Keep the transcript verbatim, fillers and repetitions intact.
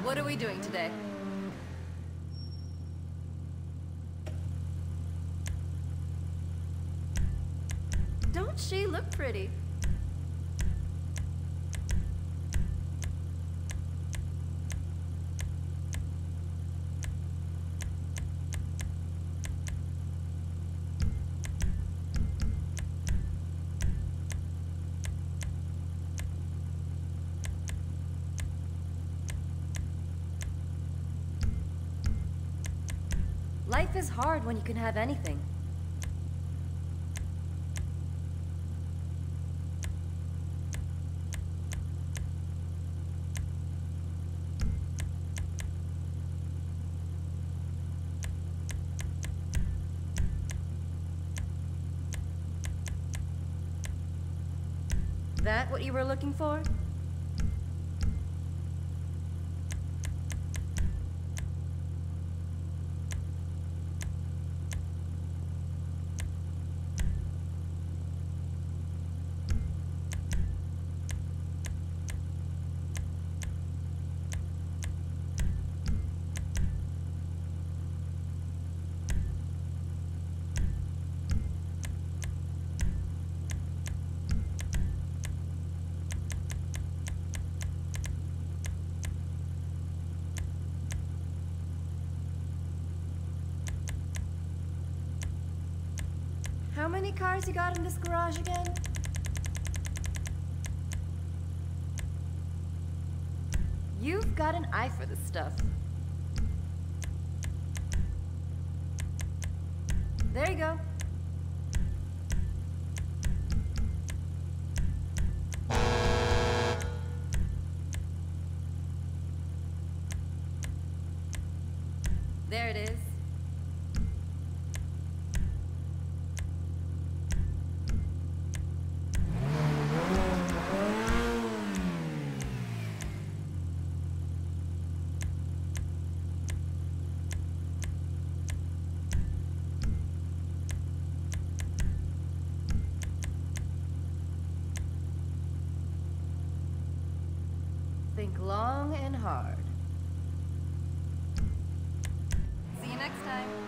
What are we doing today? Don't she look pretty? Life is hard when you can have anything. That what you were looking for? How many cars you got in this garage again? You've got an eye for this stuff. There you go. There it is. Think long and hard. See you next time.